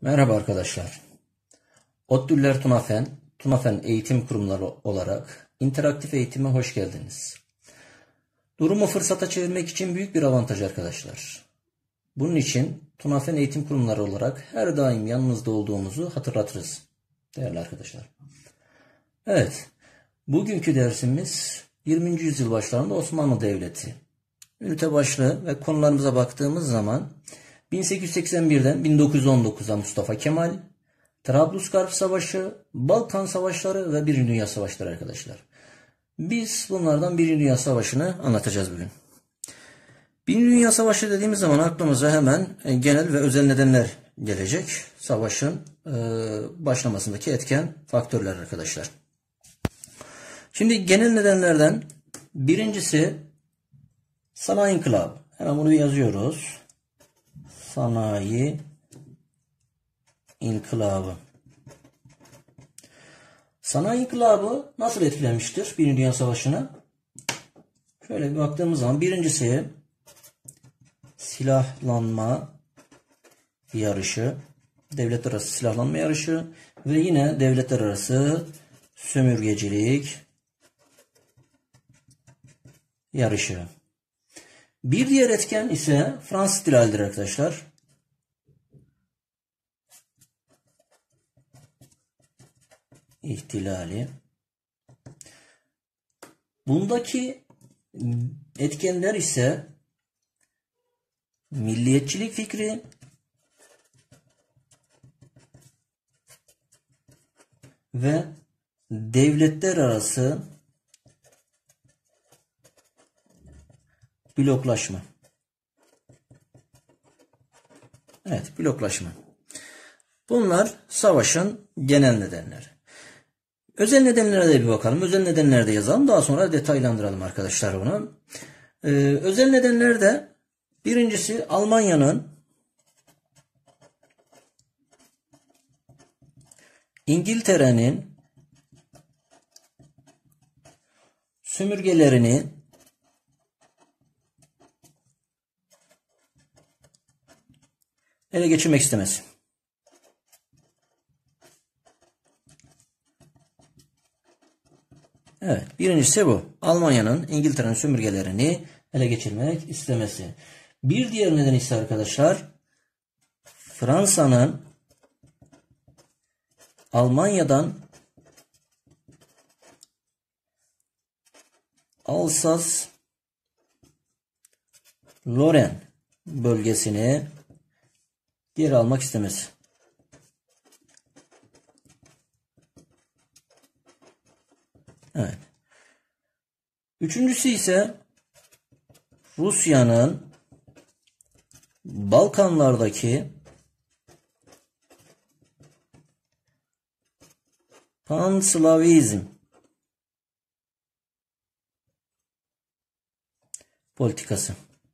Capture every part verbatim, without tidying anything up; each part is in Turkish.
Merhaba arkadaşlar. ODTÜ'ler TUNAFEN, TUNAFEN eğitim kurumları olarak interaktif eğitime hoş geldiniz. Durumu fırsata çevirmek için büyük bir avantaj arkadaşlar. Bunun için TUNAFEN eğitim kurumları olarak her daim yanınızda olduğumuzu hatırlatırız değerli arkadaşlar. Evet, bugünkü dersimiz yirminci yüzyıl başlarında Osmanlı Devleti. Ünite başlığı ve konularımıza baktığımız zaman bin sekiz yüz seksen birden bin dokuz yüz on dokuza Mustafa Kemal, Trablusgarp Savaşı, Balkan Savaşları ve Birinci Dünya Savaşları arkadaşlar. Biz bunlardan Birinci Dünya Savaşı'nı anlatacağız bugün. Birinci Dünya Savaşı dediğimiz zaman aklımıza hemen genel ve özel nedenler gelecek. Savaşın e, başlamasındaki etken faktörler arkadaşlar. Şimdi genel nedenlerden birincisi sanayi inkılabı. Hemen bunu bir yazıyoruz. Sanayi inkılabı. Sanayi inkılabı nasıl etkilemiştir Birinci Dünya Savaşı'na? Şöyle bir baktığımız zaman birincisi silahlanma yarışı, devletler arası silahlanma yarışı ve yine devletler arası sömürgecilik yarışı. Bir diğer etken ise Fransız ihtilalidir arkadaşlar. İhtilali. Bundaki etkenler ise milliyetçilik fikri ve devletler arası bloklaşma. Evet, bloklaşma. Bunlar savaşın genel nedenleri. Özel nedenlere de bir bakalım. Özel nedenleri de yazalım. Daha sonra detaylandıralım arkadaşlar bunu. Ee, özel nedenlerde birincisi Almanya'nın İngiltere'nin sömürgelerini ele geçirmek istemez. Evet, birincisi bu. Almanya'nın İngiltere'nin sömürgelerini ele geçirmek istemesi. Bir diğer neden ise arkadaşlar Fransa'nın Almanya'dan Alsas-Lorraine bölgesini geri almak istemesi. Evet. Üçüncüsü ise Rusya'nın Balkanlardaki Panslavizm politikası.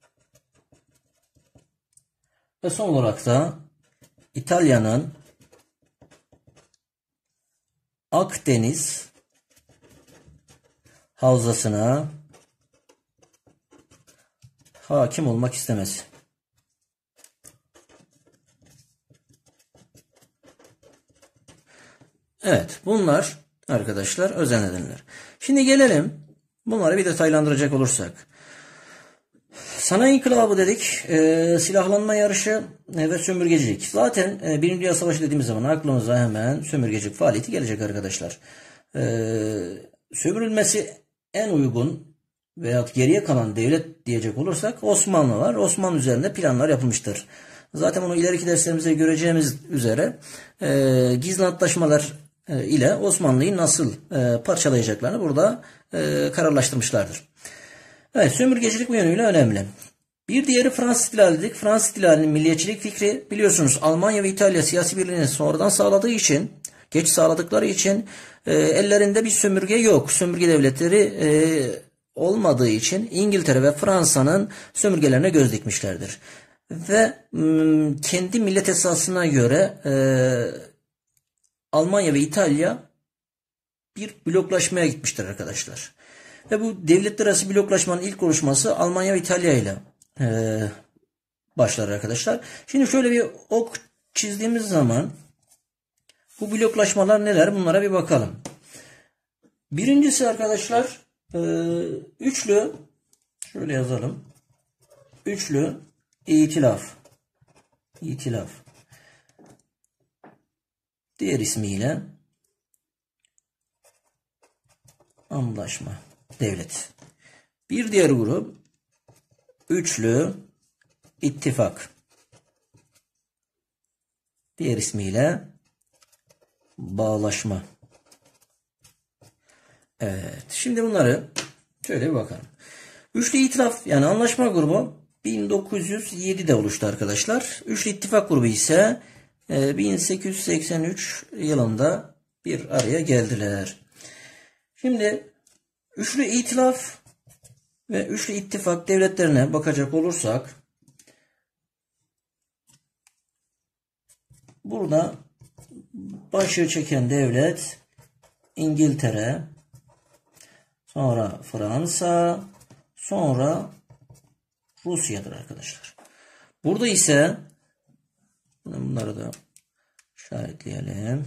Ve son olarak da İtalya'nın Akdeniz havzasına hakim olmak istemesi. Evet, bunlar arkadaşlar özel nedenler. Şimdi gelelim bunları bir detaylandıracak olursak. Sanayi inkılabı dedik, e, silahlanma yarışı e, ve sömürgecilik. Zaten e, Birinci Dünya Savaşı dediğimiz zaman aklımıza hemen sömürgecilik faaliyeti gelecek arkadaşlar. E, sömürülmesi en uygun veya geriye kalan devlet diyecek olursak Osmanlı var. Osmanlı üzerinde planlar yapılmıştır. Zaten bunu ileriki derslerimizde göreceğimiz üzere e, gizli antlaşmalar e, ile Osmanlı'yı nasıl e, parçalayacaklarını burada e, kararlaştırmışlardır. Evet, sömürgecilik bu yönüyle önemli. Bir diğeri Fransız ihtilali dedik. Fransız ihtilalinin milliyetçilik fikri, biliyorsunuz Almanya ve İtalya siyasi birliğini sonradan sağladığı için, geç sağladıkları için e, ellerinde bir sömürge yok. Sömürge devletleri e, olmadığı için İngiltere ve Fransa'nın sömürgelerine göz dikmişlerdir. Ve m, kendi millet esasına göre e, Almanya ve İtalya bir bloklaşmaya gitmiştir arkadaşlar. Ve bu devletler arası bloklaşmanın ilk oluşması Almanya ve İtalya ile e, başlar arkadaşlar. Şimdi şöyle bir ok çizdiğimiz zaman bu bloklaşmalar neler? Bunlara bir bakalım. Birincisi arkadaşlar e, üçlü, şöyle yazalım. Üçlü itilaf. İtilaf. Diğer ismiyle anlaşma devlet. Bir diğer grup üçlü ittifak. Diğer ismiyle bağlaşma. Evet. Şimdi bunları şöyle bir bakalım. Üçlü itilaf yani anlaşma grubu bin dokuz yüz yedi'de oluştu arkadaşlar. Üçlü ittifak grubu ise bin sekiz yüz seksen üç yılında bir araya geldiler. Şimdi üçlü itilaf ve üçlü ittifak devletlerine bakacak olursak burada başı çeken devlet İngiltere, sonra Fransa, sonra Rusya'dır arkadaşlar. Burada ise bunları da işaretleyelim.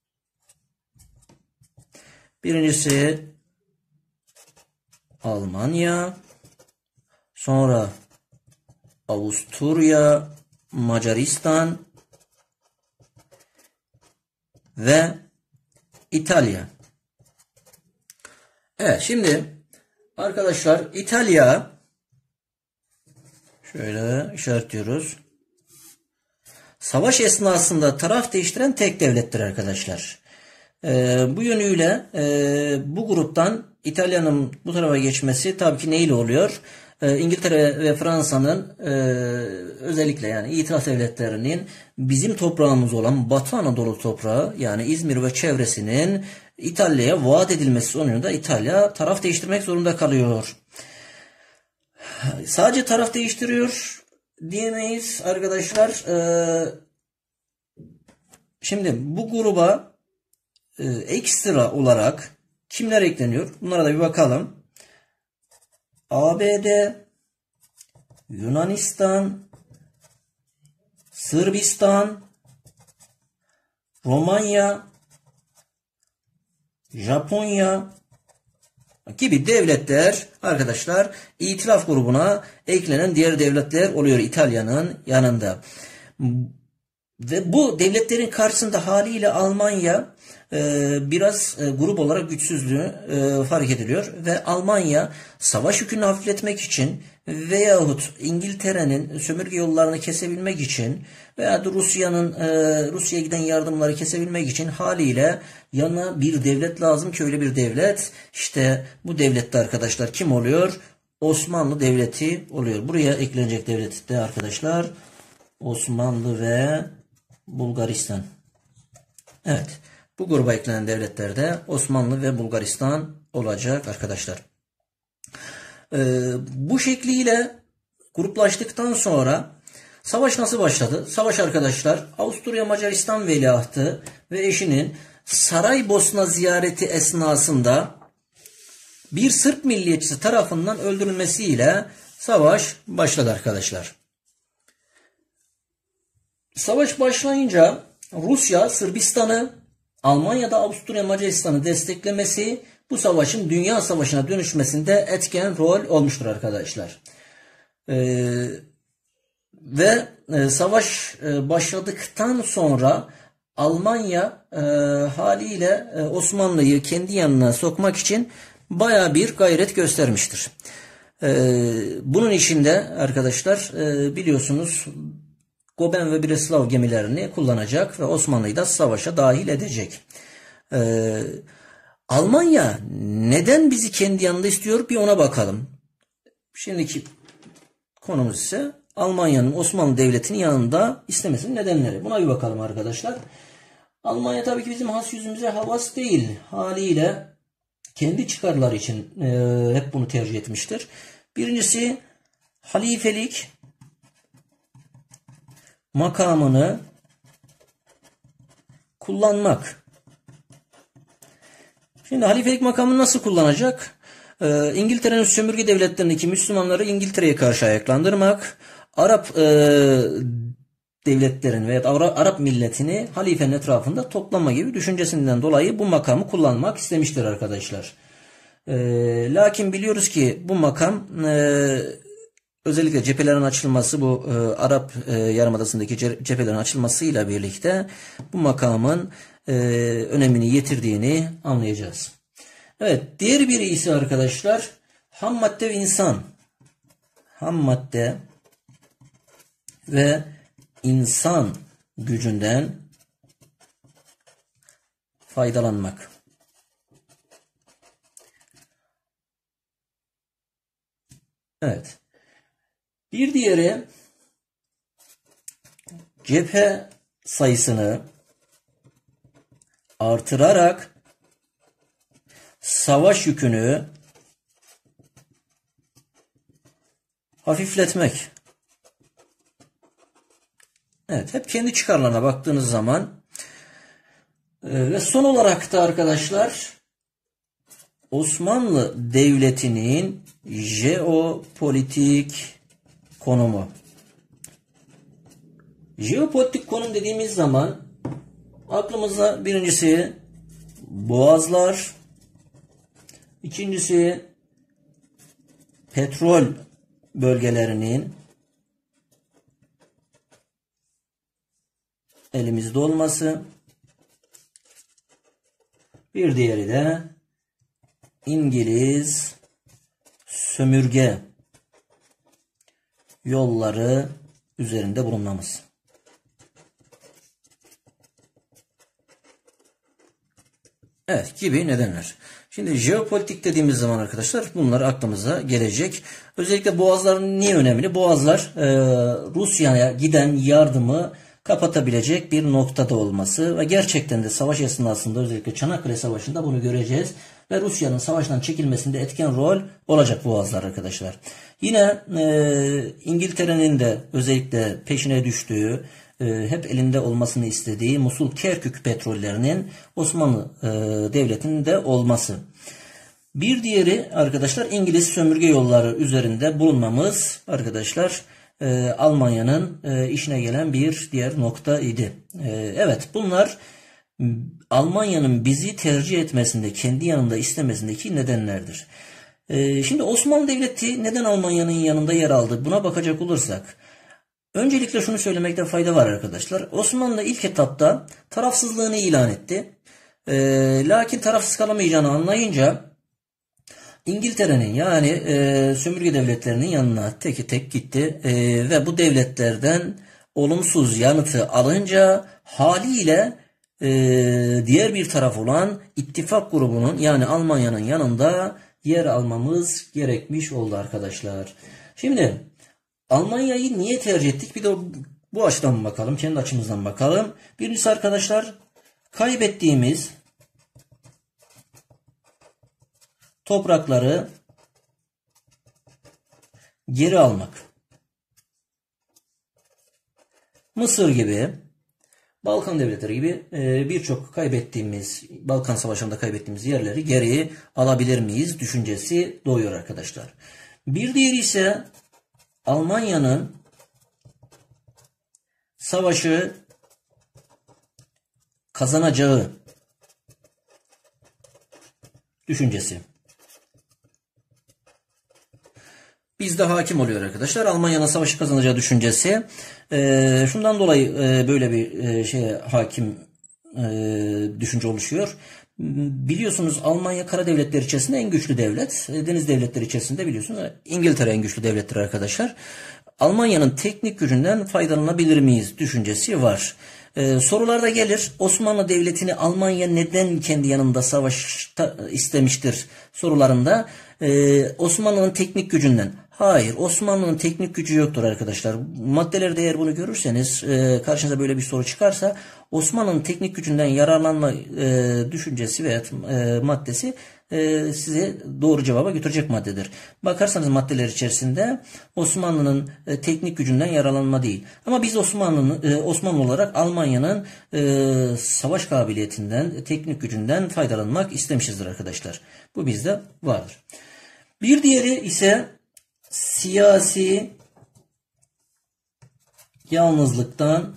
Birincisi Almanya, sonra Avusturya, Macaristan ve İtalya. Evet, şimdi arkadaşlar İtalya şöyle işaretliyoruz. Savaş esnasında taraf değiştiren tek devlettir arkadaşlar. Ee, bu yönüyle e, bu gruptan İtalya'nın bu tarafa geçmesi tabii ki neyle oluyor? Ee, İngiltere ve Fransa'nın e, özellikle yani itilaf devletlerinin bizim toprağımız olan Batı Anadolu toprağı yani İzmir ve çevresinin İtalya'ya vaat edilmesi sonucunda İtalya taraf değiştirmek zorunda kalıyor. Sadece taraf değiştiriyor diyemeyiz arkadaşlar. Ee, şimdi bu gruba e, ekstra olarak kimler ekleniyor? Bunlara da bir bakalım. A B D, Yunanistan, Sırbistan, Romanya, Japonya gibi devletler arkadaşlar itilaf grubuna eklenen diğer devletler oluyor İtalya'nın yanında. Ve bu devletlerin karşısında haliyle Almanya e, biraz e, grup olarak güçsüzlüğü e, fark ediliyor. Ve Almanya savaş yükünü hafifletmek için veyahut İngiltere'nin sömürge yollarını kesebilmek için veya da Rusya'nın e, Rusya'ya giden yardımları kesebilmek için haliyle yanına bir devlet lazım ki öyle bir devlet. İşte bu devlette arkadaşlar kim oluyor? Osmanlı Devleti oluyor. Buraya eklenecek devlet de arkadaşlar Osmanlı ve Bulgaristan. Evet. Bu gruba eklenen devletlerde Osmanlı ve Bulgaristan olacak arkadaşlar. Ee, bu şekliyle gruplaştıktan sonra savaş nasıl başladı? Savaş arkadaşlar Avusturya Macaristan veliahtı ve eşinin Saraybosna ziyareti esnasında bir Sırp milliyetçisi tarafından öldürülmesiyle savaş başladı arkadaşlar. Savaş başlayınca Rusya Sırbistan'ı, Almanya'da Avusturya Macaristan'ı desteklemesi bu savaşın dünya savaşına dönüşmesinde etken rol olmuştur arkadaşlar. Ee, ve e, savaş e, başladıktan sonra Almanya e, haliyle e, Osmanlı'yı kendi yanına sokmak için baya bir gayret göstermiştir. E, bunun içinde arkadaşlar e, biliyorsunuz Goben ve Breslav gemilerini kullanacak ve Osmanlı'yı da savaşa dahil edecek. Ee, Almanya neden bizi kendi yanında istiyor? Bir ona bakalım. Şimdiki konumuz ise Almanya'nın Osmanlı Devleti'nin yanında istemesinin nedenleri. Buna bir bakalım arkadaşlar. Almanya tabii ki bizim has yüzümüze havas değil. Haliyle kendi çıkarları için e, hep bunu tercih etmiştir. Birincisi halifelik makamını kullanmak. Şimdi halifelik makamını nasıl kullanacak? Ee, İngiltere'nin sömürge devletlerindeki Müslümanları İngiltere'ye karşı ayaklandırmak, Arap e, devletlerin veya Arap milletini halifenin etrafında toplama gibi düşüncesinden dolayı bu makamı kullanmak istemiştir arkadaşlar. E, lakin biliyoruz ki bu makam e, özellikle cephelerin açılması, bu e, Arap e, Yarımadası'ndaki cephelerin açılmasıyla birlikte bu makamın e, önemini yitirdiğini anlayacağız. Evet, diğer biri ise arkadaşlar ham madde ve insan. Ham madde ve insan gücünden faydalanmak. Evet. Bir diğeri cephe sayısını artırarak savaş yükünü hafifletmek. Evet, hep kendi çıkarlarına baktığınız zaman e, ve son olarak da arkadaşlar Osmanlı Devleti'nin jeopolitik konumu. Jeopolitik konum dediğimiz zaman aklımıza birincisi boğazlar, ikincisi petrol bölgelerinin elimizde olması, bir diğeri de İngiliz sömürge yolları üzerinde bulunmamız. Evet, gibi nedenler. Şimdi jeopolitik dediğimiz zaman arkadaşlar bunlar aklımıza gelecek. Özellikle boğazlar niye önemli? Boğazlar e, Rusya'ya giden yardımı kapatabilecek bir noktada olması ve gerçekten de savaş esnasında özellikle Çanakkale Savaşı'nda bunu göreceğiz. Ve Rusya'nın savaştan çekilmesinde etken rol olacak boğazlar arkadaşlar. Yine e, İngiltere'nin de özellikle peşine düştüğü, e, hep elinde olmasını istediği Musul Kerkük petrollerinin Osmanlı e, Devleti'nin de olması. Bir diğeri arkadaşlar İngiliz sömürge yolları üzerinde bulunmamız arkadaşlar. E, Almanya'nın e, işine gelen bir diğer nokta idi. E, evet, bunlar Almanya'nın bizi tercih etmesinde, kendi yanında istemesindeki nedenlerdir. E, şimdi Osmanlı Devleti neden Almanya'nın yanında yer aldı? Buna bakacak olursak, öncelikle şunu söylemekte fayda var arkadaşlar. Osmanlı ilk etapta tarafsızlığını ilan etti. E, lakin tarafsız kalamayacağını anlayınca İngiltere'nin yani e, sömürge devletlerinin yanına tek tek gitti e, ve bu devletlerden olumsuz yanıtı alınca haliyle e, diğer bir taraf olan ittifak grubunun yani Almanya'nın yanında yer almamız gerekmiş oldu arkadaşlar. Şimdi Almanya'yı niye tercih ettik? Bir de bu açıdan bakalım, kendi açımızdan bakalım. Birincisi arkadaşlar kaybettiğimiz toprakları geri almak. Mısır gibi, Balkan devletleri gibi birçok kaybettiğimiz, Balkan Savaşı'nda kaybettiğimiz yerleri geri alabilir miyiz düşüncesi doğuyor arkadaşlar. Bir diğeri ise Almanya'nın savaşı kazanacağı düşüncesi. Bizde hakim oluyor arkadaşlar. Almanya'nın savaşı kazanacağı düşüncesi. E, şundan dolayı e, böyle bir e, şeye hakim e, düşünce oluşuyor. Biliyorsunuz Almanya kara devletleri içerisinde en güçlü devlet. E, deniz devletleri içerisinde biliyorsunuz İngiltere en güçlü devlettir arkadaşlar. Almanya'nın teknik gücünden faydalanabilir miyiz düşüncesi var. Ee, sorularda gelir. Osmanlı Devleti'ni Almanya neden kendi yanında savaşta istemiştir sorularında. Ee, Osmanlı'nın teknik gücünden. Hayır, Osmanlı'nın teknik gücü yoktur arkadaşlar. Maddelerde eğer bunu görürseniz, e, karşınıza böyle bir soru çıkarsa Osmanlı'nın teknik gücünden yararlanma e, düşüncesi veya e, maddesi e, sizi doğru cevaba götürecek maddedir. Bakarsanız maddeler içerisinde Osmanlı'nın e, teknik gücünden yararlanma değil. Ama biz Osmanlı'nın e, Osmanlı olarak Almanya'nın e, savaş kabiliyetinden, teknik gücünden faydalanmak istemişizdir arkadaşlar. Bu bizde vardır. Bir diğeri ise siyasi yalnızlıktan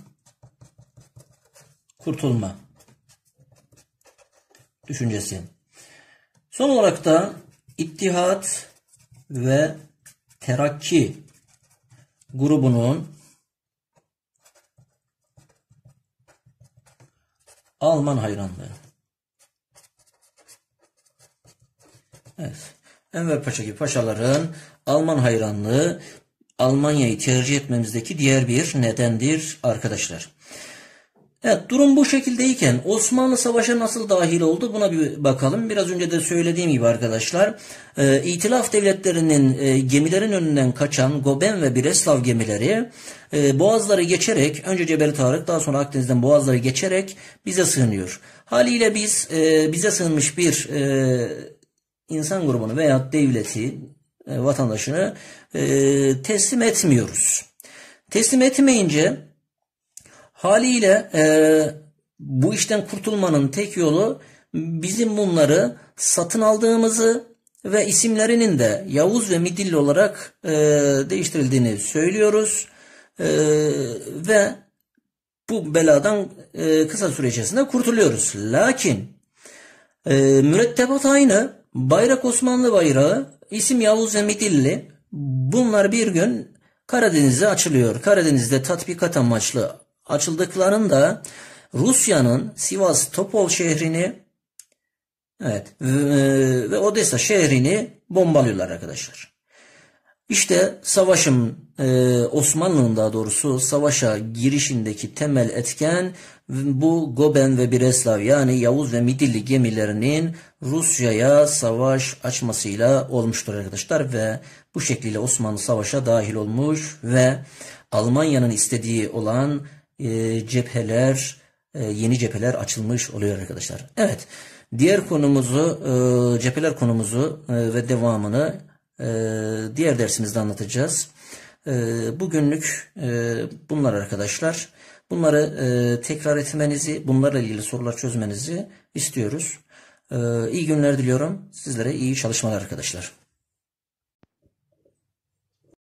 kurtulma düşüncesi. Son olarak da İttihat ve Terakki grubunun Alman hayranlığı. Evet. Enver Paşa gibi paşaların Alman hayranlığı Almanya'yı tercih etmemizdeki diğer bir nedendir arkadaşlar. Evet, durum bu şekildeyken Osmanlı Savaş'a nasıl dahil oldu buna bir bakalım. Biraz önce de söylediğim gibi arkadaşlar, e, İtilaf devletlerinin e, gemilerin önünden kaçan Goben ve Breslav gemileri e, boğazları geçerek, önce Cebeli Tarık, daha sonra Akdeniz'den boğazları geçerek bize sığınıyor. Haliyle biz e, bize sığınmış bir e, insan grubunu veya devleti, e, vatandaşını e, teslim etmiyoruz. Teslim etmeyince haliyle e, bu işten kurtulmanın tek yolu bizim bunları satın aldığımızı ve isimlerinin de Yavuz ve Midilli olarak e, değiştirildiğini söylüyoruz. E, ve bu beladan e, kısa süre içerisinde kurtuluyoruz. Lakin e, mürettebat aynı, bayrak Osmanlı bayrağı, isim Yavuz ve Midilli, bunlar bir gün Karadeniz'e açılıyor. Karadeniz'de tatbikat amaçlı açıldıklarında Rusya'nın Sivas Topol şehrini, evet, ve, ve Odessa şehrini bombalıyorlar arkadaşlar. İşte savaşın e, Osmanlı'nın daha doğrusu savaşa girişindeki temel etken bu Goben ve Breslav, yani Yavuz ve Midilli gemilerinin Rusya'ya savaş açmasıyla olmuştur arkadaşlar ve bu şekilde Osmanlı savaşa dahil olmuş ve Almanya'nın istediği olan e, cepheler, e, yeni cepheler açılmış oluyor arkadaşlar. Evet, diğer konumuzu, e, cepheler konumuzu e, ve devamını e, diğer dersimizde anlatacağız. E, bugünlük e, bunlar arkadaşlar. Bunları e, tekrar etmenizi, bunlarla ilgili sorular çözmenizi istiyoruz. E, iyi günler diliyorum. Sizlere iyi çalışmalar arkadaşlar.